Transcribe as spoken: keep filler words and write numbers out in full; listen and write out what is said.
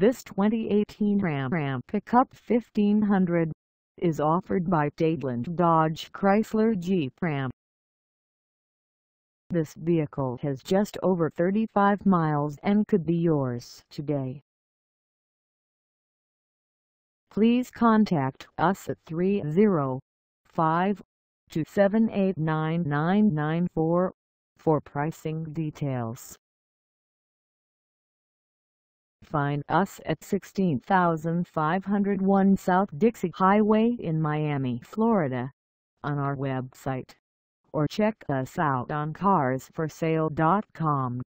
This twenty eighteen Ram Ram Pickup fifteen hundred is offered by Dadeland Dodge Chrysler Jeep Ram. This vehicle has just over thirty-five miles and could be yours today. Please contact us at three zero five, two seven eight, nine nine nine four for pricing details. Find us at sixteen thousand five hundred one South Dixie Highway in Miami, Florida, on our website, or check us out on cars for sale dot com.